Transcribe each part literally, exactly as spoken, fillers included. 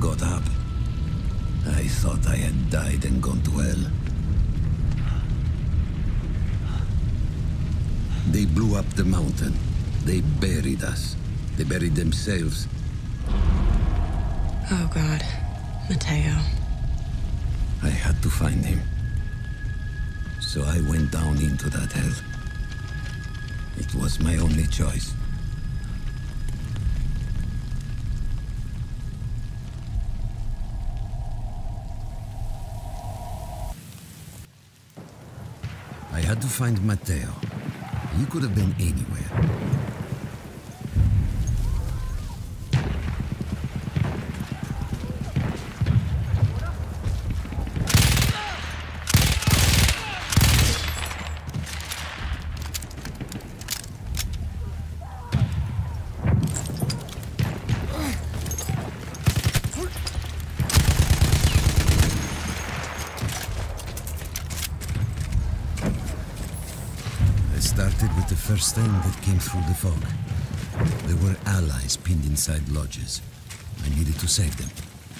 got up. I thought I had died and gone to hell. They blew up the mountain. They buried us. They buried themselves. Oh, God. Matteo. I had to find him. So I went down into that hell. It was my only choice. I had to find Matteo. He could have been anywhere. First thing that came through the fog. There were allies pinned inside lodges. I needed to save them.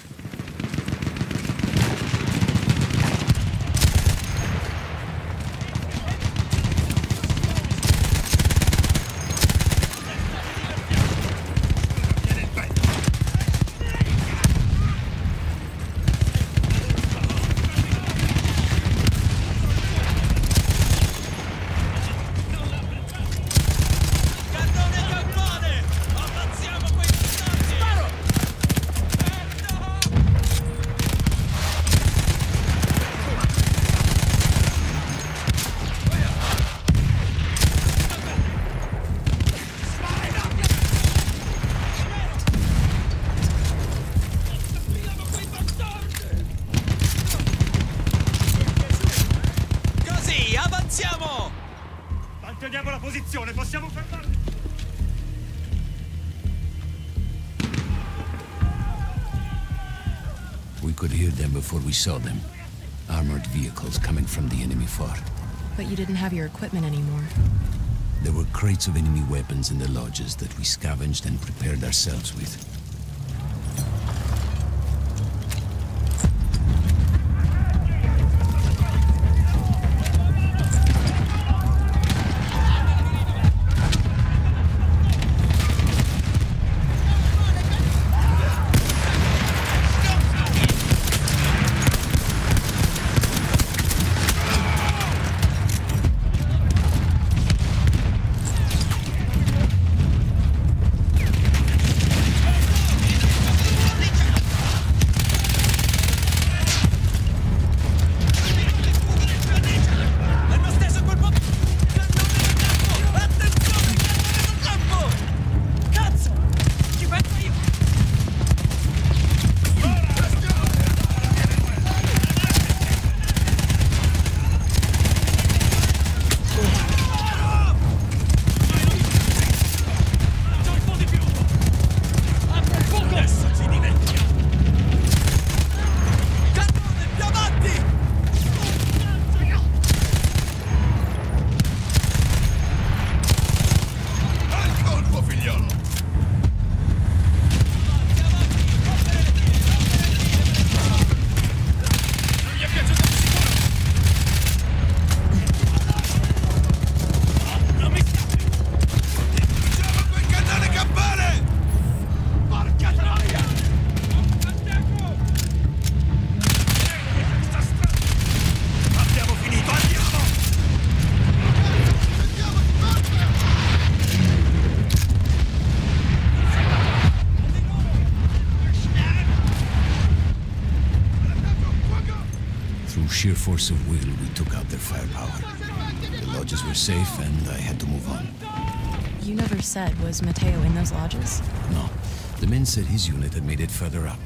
Manteniamo la posizione, possiamo fermarli! We could hear them before we saw them. Armored vehicles coming from the enemy fort. But you didn't have your equipment anymore. There were crates of enemy weapons in the lodges that we scavenged and prepared ourselves with. Sheer force of will, we took out their firepower. The lodges were safe, and I had to move on. You never said, was Matteo in those lodges? No. The men said his unit had made it further up.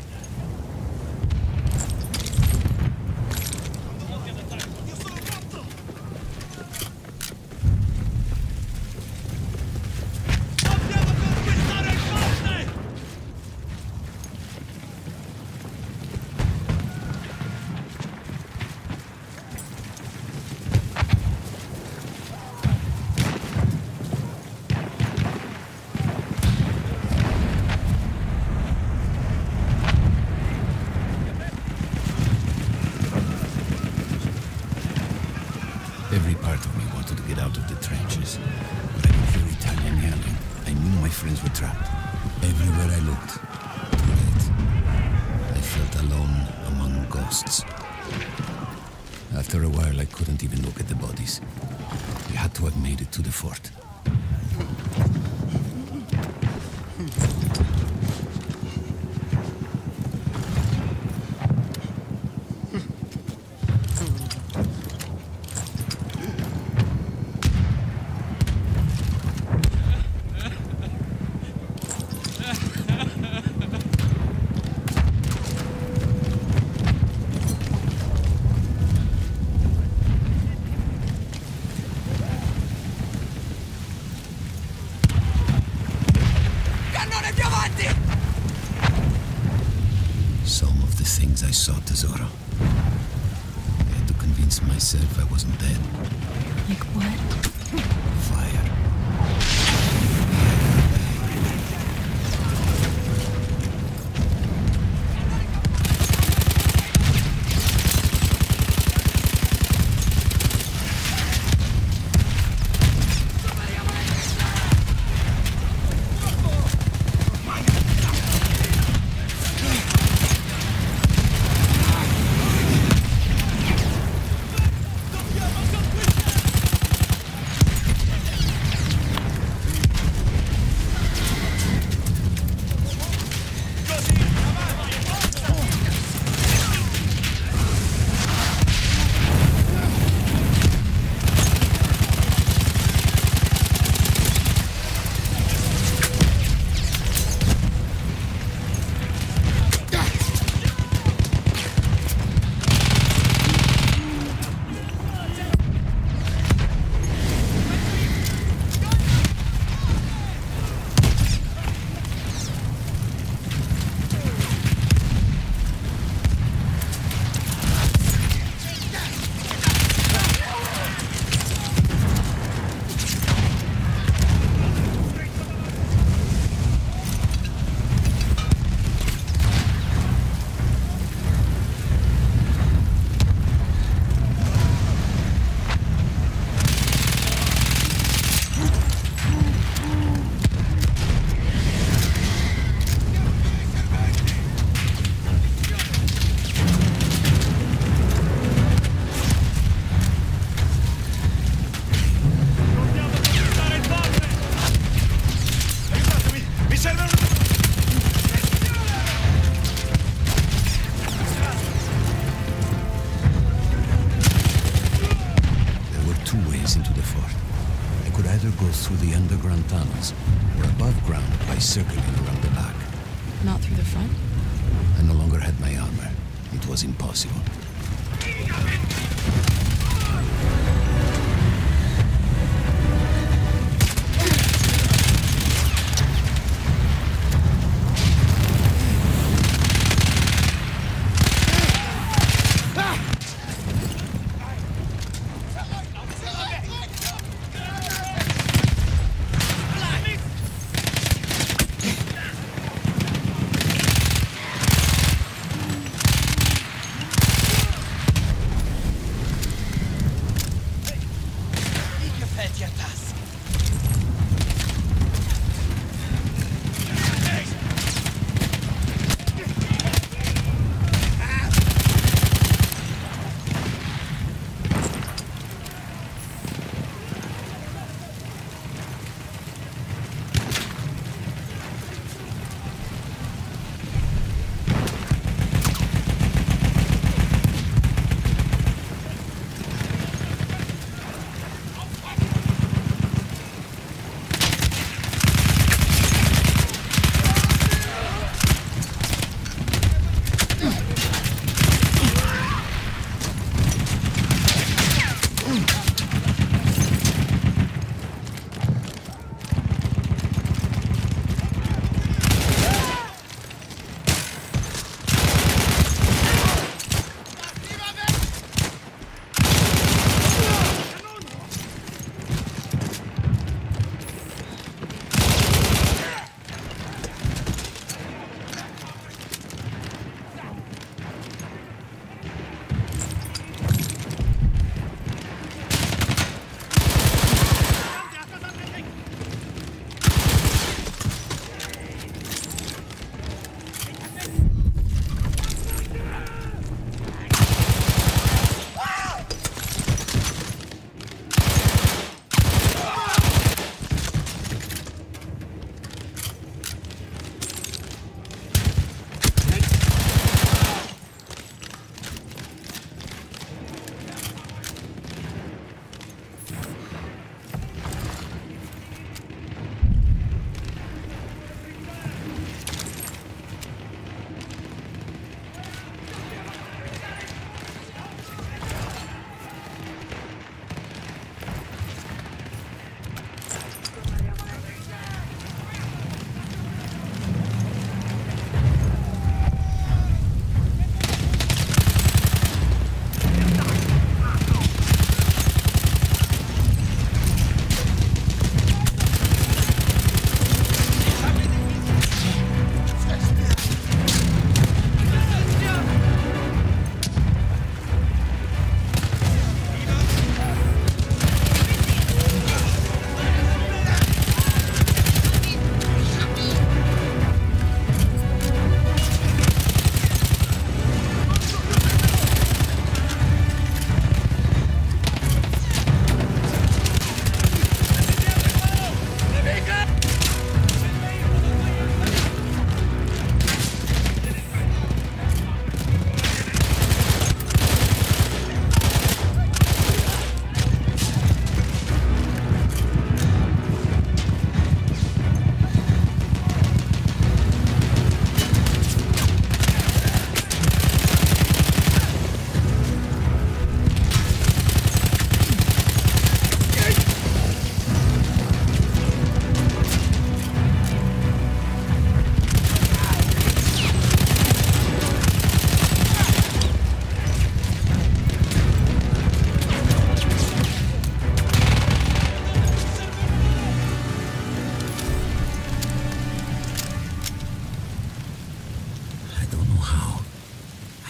out of the trenches. But I could hear Italian yelling. I knew my friends were trapped. Everywhere I looked, too late. I felt alone among ghosts. After a while, I couldn't even look at the bodies. We had to have made it to the fort. Some of the things I saw, Tesoro. I had to convince myself I wasn't dead. Like what? Fire. Through the underground tunnels, or above ground by circling around the back. Not through the front? I no longer had my armor. It was impossible.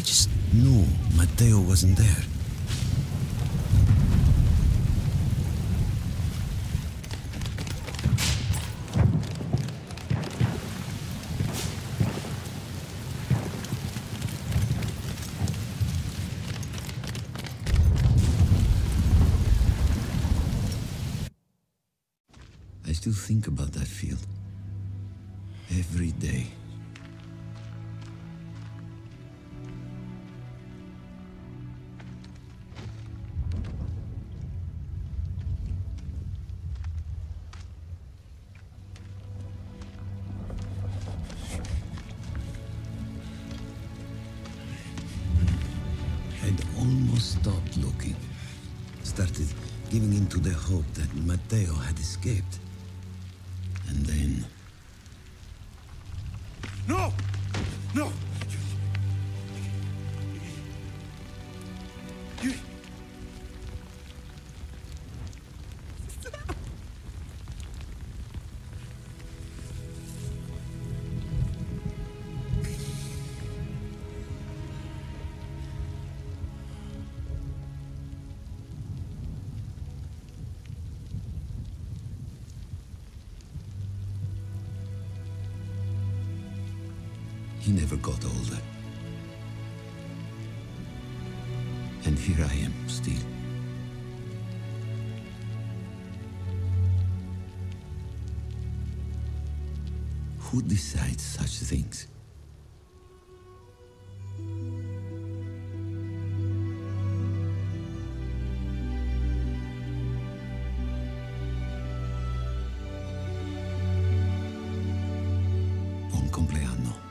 just knew Matteo wasn't there. I still think about that field. Every day. I'd almost stopped looking. Started giving in to the hope that Matteo had escaped. And then... No! No! You... He never got older. And here I am, still. Who decides such things? Buon compleanno.